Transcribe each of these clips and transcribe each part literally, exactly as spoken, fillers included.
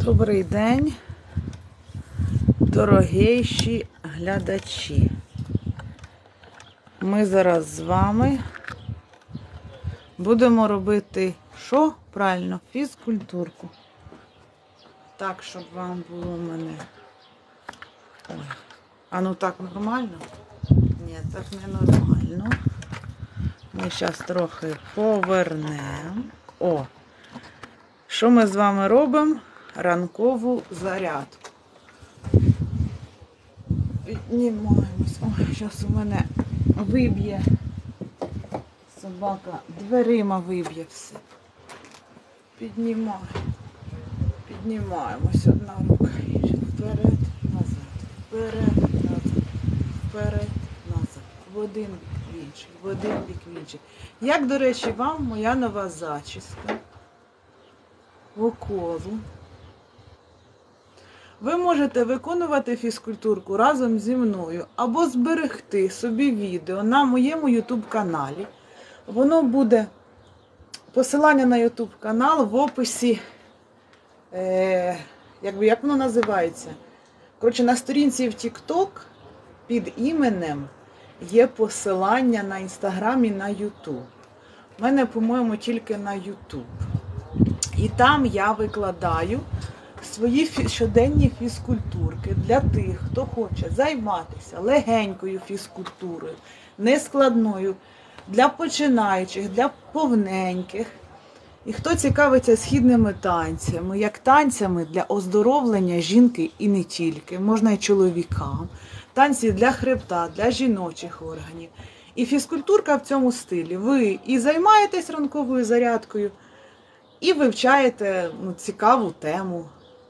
Добрий день, дорогейші глядачі. Ми зараз з вами будемо робити, що? Правильно, фізкультурку. Так, щоб вам було в мене... Ой. А ну так нормально? Ні, так не нормально. Ми зараз трохи повернемо. О! Що ми з вами робимо? Ранкову зарядку. Піднімаємось. Ой, зараз у мене виб'є собака, дверима виб'є все. Піднімаємо. Піднімаємось. Одна рука. Вперед, назад. Вперед, назад. Вперед, назад. В один бік, в інший. В один бік, в інший. Як, до речі, вам моя нова зачіска? В колу. Ви можете виконувати фізкультурку разом зі мною або зберегти собі відео на моєму ютуб каналі. Воно буде, посилання на ютуб канал в описі, е, якби, як воно називається. Коротше, на сторінці в тік-ток під іменем є посилання на інстаграм і на ютуб. У мене, по-моєму, тільки на ютуб. І там я викладаю свої щоденні фізкультурки для тих, хто хоче займатися легенькою фізкультурою, нескладною, для починаючих, для повненьких. І хто цікавиться східними танцями, як танцями для оздоровлення жінки і не тільки, можна і чоловікам, танці для хребта, для жіночих органів. І фізкультурка в цьому стилі. Ви і займаєтесь ранковою зарядкою, і вивчаєте ну, цікаву тему.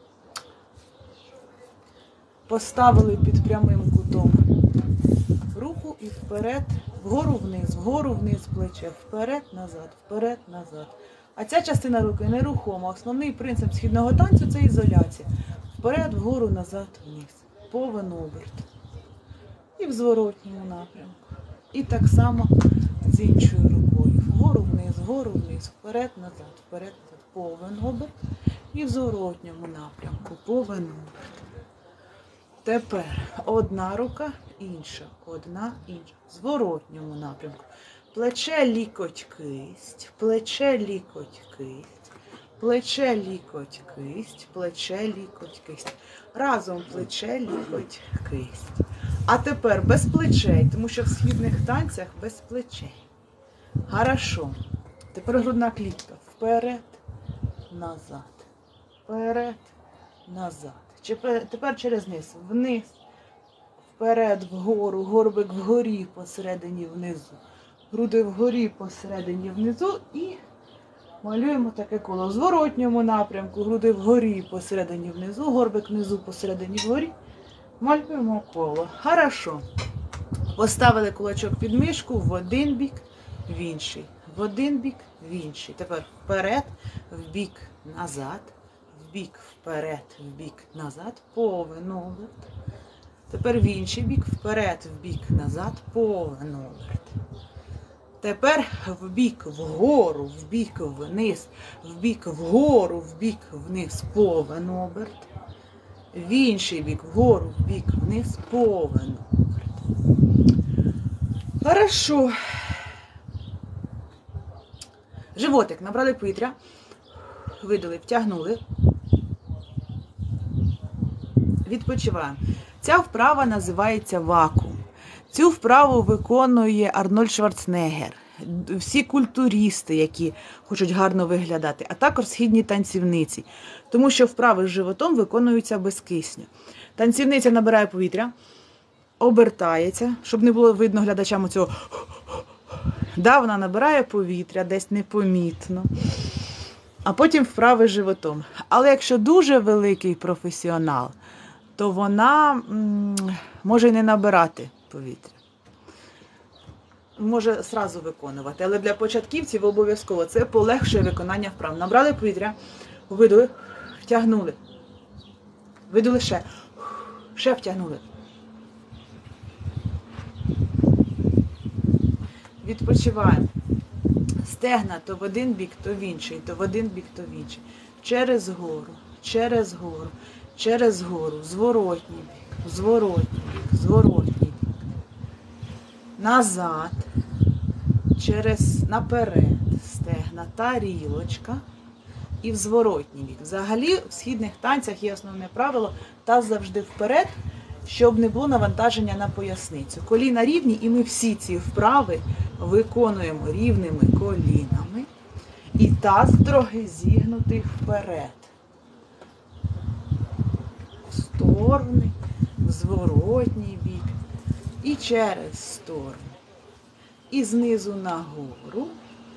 Поставили під прямим кутом руку і вперед, вгору вниз, вгору вниз плече, вперед, назад, вперед, назад. А ця частина руки нерухома. Основний принцип східного танцю – це ізоляція. Вперед, вгору, назад, вниз. Повен оберт. І в зворотньому напрямку. І так само з іншою рукою. Вгору вниз, вгору вниз, вперед, назад, вперед, назад. Повен оберт. І в зворотньому напрямку. Повен оберт. Тепер одна рука, інша, одна, інша. В зворотньому напрямку. Плече, лікоть, кисть, плече, лікоть, кисть, плече, лікоть, кисть, плече, лікоть, кисть. Разом плече, лікоть, кисть. А тепер без плечей, тому що в східних танцях без плечей. Хорошо. Тепер грудна клітка. Вперед, назад. Вперед, назад. Тепер через низ. Вниз. Вперед, вгору. Горбик вгорі, посередині, внизу. Груди вгорі, посередині, внизу. І малюємо таке коло. В зворотньому напрямку. Груди вгорі, посередині, внизу. Горбик внизу, посередині, вгорі. Малюємо коло. Хорошо. Поставили кулачок під мишку в один бік, в інший. В один бік, в інший. Тепер вперед, в бік, назад. В бік, вперед, в бік, назад. Повен оберт. Тепер в інший бік, вперед, в бік, назад. Повен оберт. Тепер в бік, вгору, в бік, вниз. В бік, вгору, в бік, вниз. Повен оберт. В інший бік, вгору, в бік, вниз, повен оберт. Хорошо. Животик. Набрали повітря. Видали, втягнули. Відпочиваємо. Ця вправа називається вакуум. Цю вправу виконує Арнольд Шварценеггер. Всі культуристи, які хочуть гарно виглядати, а також східні танцівниці. Тому що вправи з животом виконуються без кисню. Танцівниця набирає повітря, обертається, щоб не було видно глядачам цього. Да, вона набирає повітря, десь непомітно. А потім вправи з животом. Але якщо дуже великий професіонал, то вона м, може й не набирати повітря. Може зразу виконувати, але для початківців обов'язково. Це полегшує виконання вправ. Набрали повітря, видули, втягнули. Видули ще. Ще втягнули. Відпочиваємо. Стегна то в один бік, то в інший, то в один бік, то в інший. Через гору, через гору, через гору, зворотній бік, зворотній бік, зворотній бік. Назад, через наперед, стегна, тарілочка і в зворотній бік. Взагалі в східних танцях є основне правило – таз завжди вперед, щоб не було навантаження на поясницю. Коліна рівні, і ми всі ці вправи виконуємо рівними колінами. І таз трохи зігнутий вперед. В сторони, в зворотній бік і через сторони. І знизу нагору.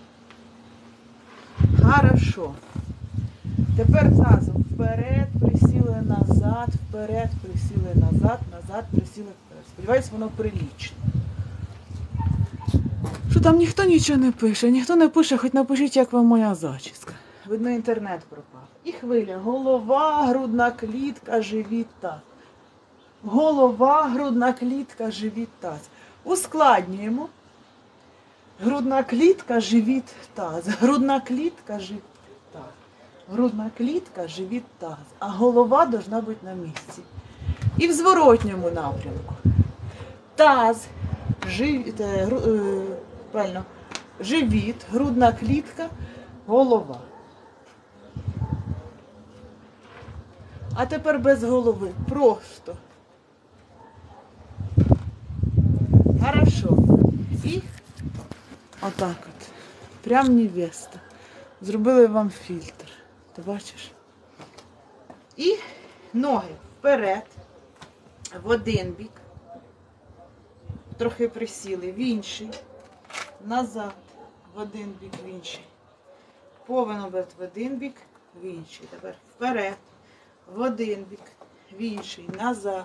Хорошо. Тепер тазом вперед, присіли назад, вперед, присіли назад, назад, присіли вперед. Сподіваюсь, воно прилічно. Що там ніхто нічого не пише, ніхто не пише, хоч напишіть, як вам моя зачіска. Видно, інтернет пропав. І хвиля. Голова, грудна клітка, живіт, таз. Голова, грудна клітка, живіт, таз. Ускладнюємо. Грудна клітка, живіт, таз. Грудна клітка, живіт, таз. Грудна клітка, живіт, таз. А голова должна бути на місці. І в зворотньому напрямку. Таз, живіт, е, е, правильно, живіт, грудна клітка, голова. А тепер без голови. Просто. Хорошо. І отак от. Прям невеста. Зробили вам фільтр. Ти бачиш? І ноги вперед, в один бік. Трохи присіли, в інший. Назад, в один бік, в інший. Повен оберт в один бік, в інший. Тепер вперед, в один бік, в інший. Назад.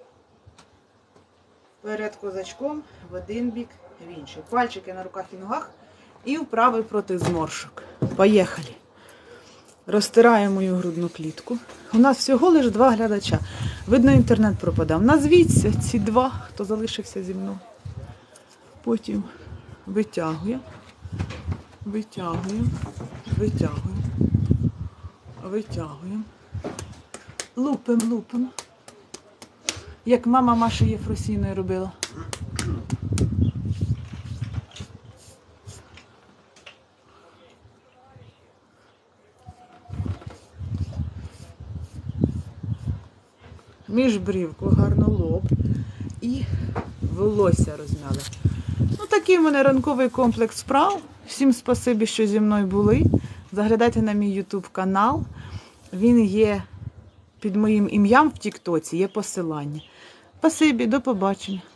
Вперед козачком, в один бік, в інший. Пальчики на руках і ногах. І вправи проти зморшок. Поїхали. Розтираємо мою грудну клітку. У нас всього лише два глядача. Видно, інтернет пропадав. Назвіться ці два, хто залишився зі мною. Потім витягуємо, витягуємо, витягуємо, витягуємо. Лупимо, лупимо. Як мама Маші Єфросійної робила. Міжбрівку, гарно лоб і волосся розмяли. Ну, такий в мене ранковий комплекс вправ. Всім спасибі, що зі мною були. Заглядайте на мій ютуб канал. Він є під моїм ім'ям в тіктоці, є посилання. Спасибі, до побачення.